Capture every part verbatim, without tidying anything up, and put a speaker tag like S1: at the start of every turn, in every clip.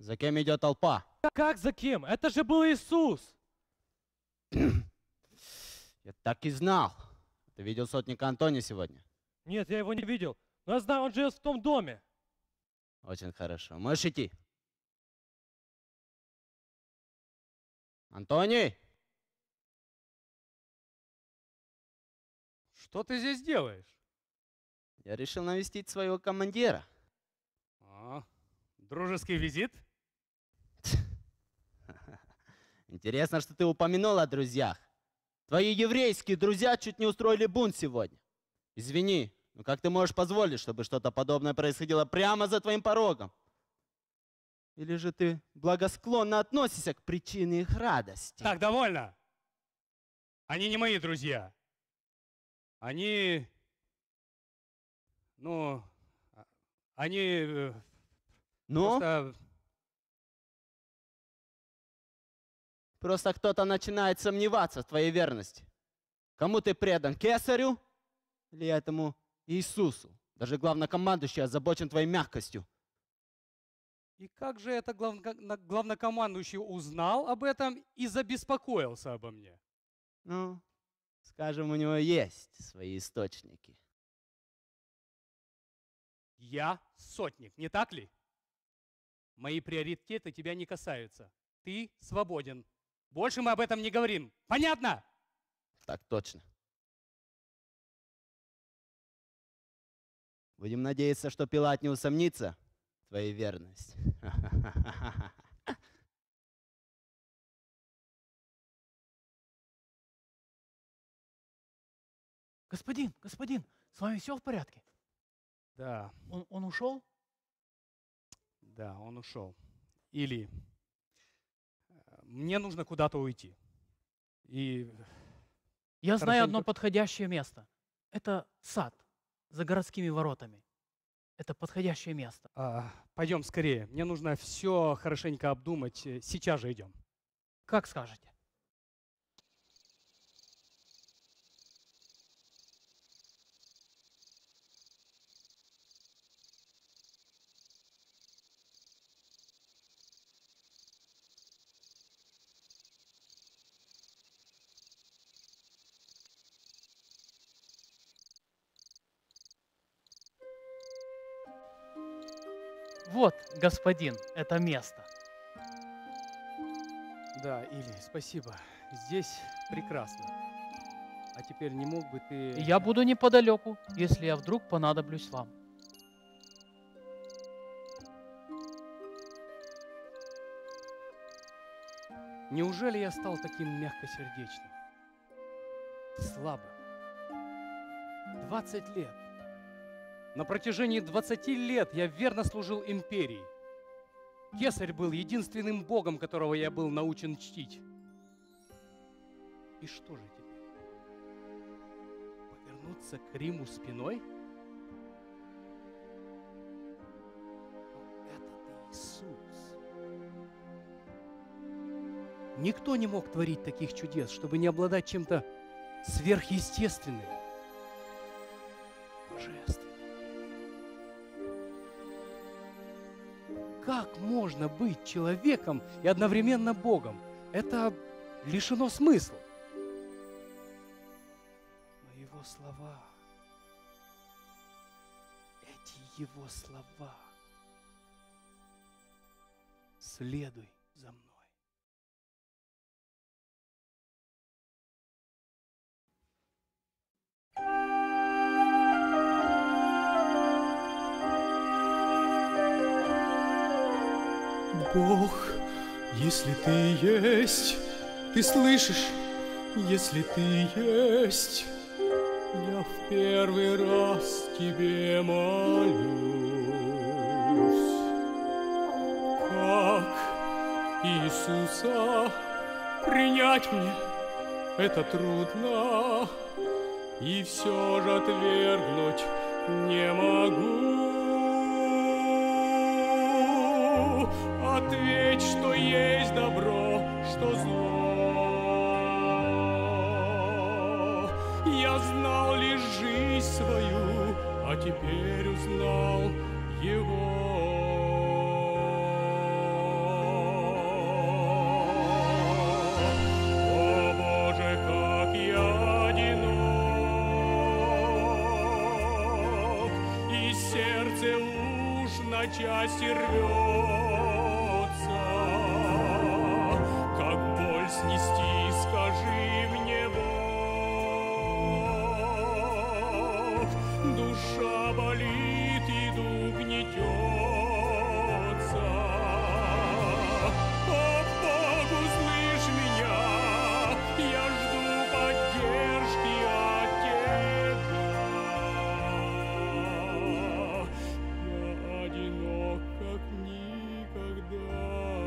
S1: За кем идет толпа?
S2: Как за кем? Это же был Иисус.
S1: Я так и знал. Ты видел сотника Антония сегодня?
S2: Нет, я его не видел. Но я знаю, он живет в том доме.
S1: Очень хорошо. Можешь идти. Антоний!
S3: Что ты здесь делаешь?
S1: Я решил навестить своего командира.
S3: А, дружеский визит?
S1: Интересно, что ты упомянул о друзьях. Твои еврейские друзья чуть не устроили бунт сегодня. Извини, но как ты можешь позволить, чтобы что-то подобное происходило прямо за твоим порогом? Или же ты благосклонно относишься к причине их радости?
S3: Так, довольно. Они не мои друзья. Они, ну, они э,
S1: Ну?
S3: просто...
S1: Просто кто-то начинает сомневаться в твоей верности. Кому ты предан? Кесарю или этому Иисусу? Даже главнокомандующий озабочен твоей мягкостью.
S3: И как же это главно- главнокомандующий узнал об этом и забеспокоился обо мне?
S1: Ну, скажем, у него есть свои источники.
S3: Я сотник, не так ли? Мои приоритеты тебя не касаются. Ты свободен. Больше мы об этом не говорим. Понятно?
S1: Так точно. Будем надеяться, что Пилат не усомнится в твоей верности.
S4: Господин, господин, с вами все в порядке?
S3: Да,
S4: Он, он ушел?
S3: да, он ушел. Или э, мне нужно куда-то уйти. И
S4: Я знаю одно
S3: Хорошенько.
S4: подходящее место. Это сад за городскими воротами. Это подходящее место.
S3: а, пойдем скорее. Мне нужно все хорошенько обдумать. Э, Сейчас же идем.
S4: Как скажете. Вот, господин, это место.
S3: Да, Или, спасибо. Здесь прекрасно. А теперь не мог бы ты...
S4: Я буду неподалеку, если я вдруг понадоблюсь вам.
S3: Неужели я стал таким мягкосердечным? Слабым. двадцать лет. На протяжении двадцати лет я верно служил империи. Кесарь был единственным богом, которого я был научен чтить. И что же теперь? Повернуться к Риму спиной? Но этот Иисус. Никто не мог творить таких чудес, чтобы не обладать чем-то сверхъестественным, божественным. Как можно быть человеком и одновременно Богом? Это лишено смысла. Но его слова, эти его слова, следуй за мной.
S5: Бог, если ты есть, ты слышишь, если ты есть, я в первый раз тебе молюсь. Как Иисуса принять мне, это трудно, и все же отвергнуть не могу. Ответь, что есть добро, что зло. Я знал лишь жизнь свою, а теперь узнал его. части рвется. Как боль снести, скажи мне, Бог. Душа болит и дух гнетется. О, Бог, услышь меня, я жду поддержки от Тебя. Я одинок, как никогда.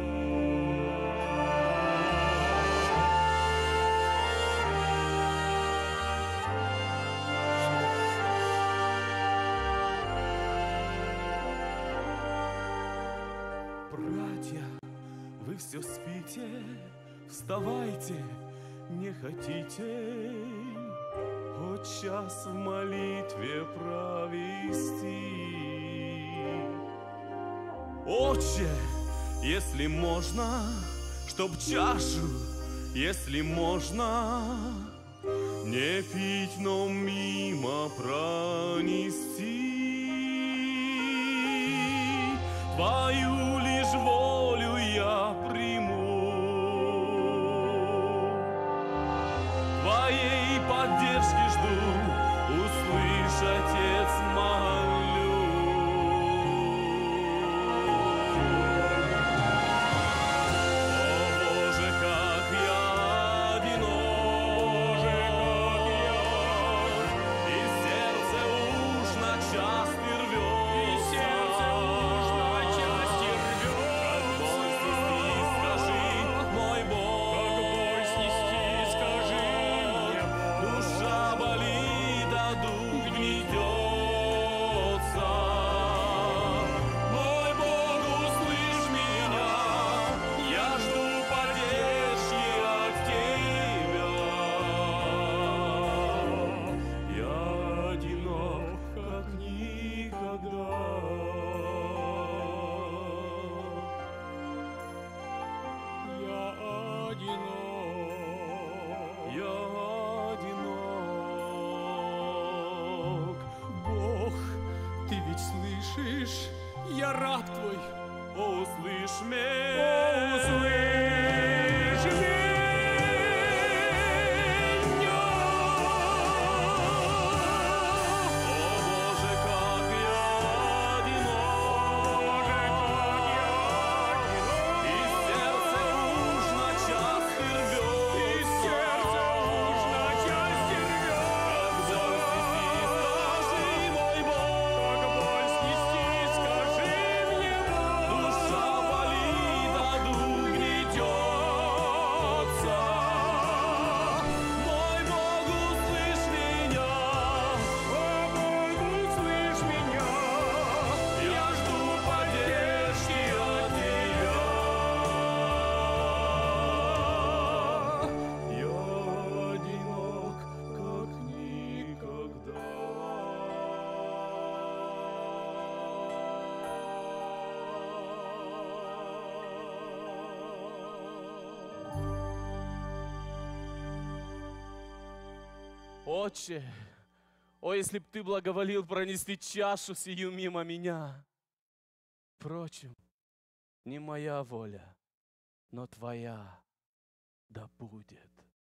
S6: Братья, вы все спите, вставайте, не хотите хоть час в молитве провести. Отче, если можно, чтоб чашу, если можно, не пить, но мимо пронести. Твою лишь волю я приму, Твоей поддержки жду, услышь, Отец, молю. О, Боже, как я одинок, и сердце уж на части рвется.
S5: Слышишь, я раб твой.
S6: О, услышь меня,
S5: О, услышь меня.
S6: О, Боже, как я одинок, и сердце уж на части рвется.
S5: И сердце уж на части рвется.
S6: Как боль снести, скажи, мой Бог. Душа болит, а дух гнетется. Мой Бог, услышь меня.
S5: О, Бог, услышь меня.
S6: Я жду поддержки от Тебя. Я одинок, как никогда. Отче, о, если б Ты благоволил пронести чашу сию мимо меня. Впрочем, не моя воля, но Твоя да будет.